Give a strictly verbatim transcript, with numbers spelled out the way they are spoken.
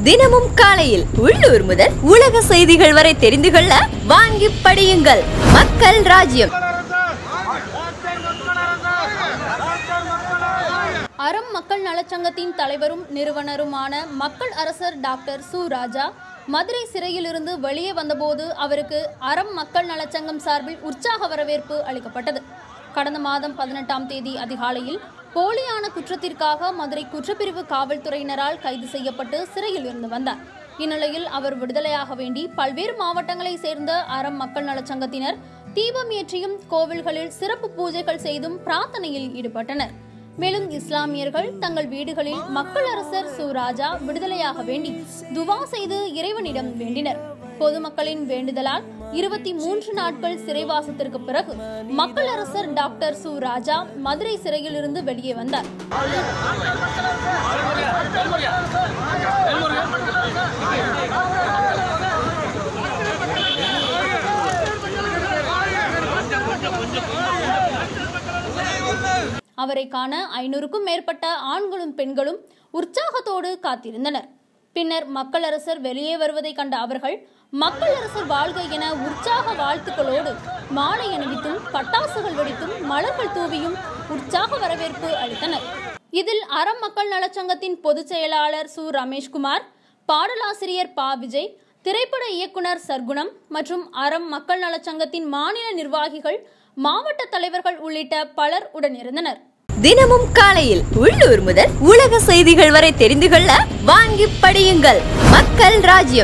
தினமும் காலையில் உள்ளூர் முதல் உலக செய்திகள் வரை தெரிந்து கொள்ள வாங்கி படியுங்கள் மக்கள் ராஜ்யம். அறம் மக்கள் நலச்சங்கத்தின் தலைவரும் நிறுவனருமான மக்கள் அரசர் டாக்டர் சு ராஜா மதுரை சிறையிலிருந்து வெளியே வந்தபோது அவருக்கு அறம் மக்கள் நலச்சங்கம் சார்பில் உற்சாக வரவேற்பு அளிக்கப்பட்டது. கடந்த மாதம் பதினெட்டாம் தேதி அதிகாலையில் போலியான குற்றத்திற்காக மதுரை குற்றப்பிரிவு காவல்துறையினரால் கைது செய்யப்பட்டு சிறையில் இருந்து வந்தார். இந்நிலையில் அவர் விடுதலையாக வேண்டி பல்வேறு மாவட்டங்களை சேர்ந்த அறம் மக்கள் நலச்சங்கத்தினர் தீபம் ஏற்றியும் கோவில்களில் சிறப்பு பூஜைகள் செய்தும் பிரார்த்தனையில் ஈடுபட்டனர். மேலும் இஸ்லாமியர்கள் தங்கள் வீடுகளில் மக்கள் அரசர் சு ராஜா விடுதலையாக வேண்டி துவா செய்து இறைவனிடம் வேண்டினர். பொதுமக்களின் வேண்டுதலால் இருபத்தி மூன்று நாட்கள் சிறைவாசத்திற்கு பிறகு மக்கள் அரசர் டாக்டர் சு ராஜா மதுரை சிறையில் இருந்து வெளியே வந்தார். அவரை காண ஐநூறுக்கும் மேற்பட்ட ஆண்களும் பெண்களும் உற்சாகத்தோடு காத்திருந்தனர். பின்னர் மக்கள் அரசர் வெளியே வருவதை கண்ட அவர்கள் மக்கள் அரசர் வாழ்க என உற்சாக வாழ்த்துக்களோடு மாலை அணிவித்தும் பட்டாசுகள் வெடித்தும் மலர்கள் தூவியும் உற்சாக வரவேற்பு அளித்தனர். இதில் அறம் மக்கள் நலச்சங்கத்தின் பொதுச் செயலாளர் சு ரமேஷ்குமார், பாடலாசிரியர் பா விஜய், திரைப்பட இயக்குனர் சர்க்குணம் மற்றும் அறம் மக்கள் நலச்சங்கத்தின் மாநில நிர்வாகிகள், மாவட்ட தலைவர்கள் உள்ளிட்ட பலர் உடனிருந்தனர். தினமும் காலையில் உள்ளூர் முதல் உலக செய்திகள் வரை தெரிந்து கொள்ள வாங்கி படியுங்கள் மக்கள் ராஜ்யம்.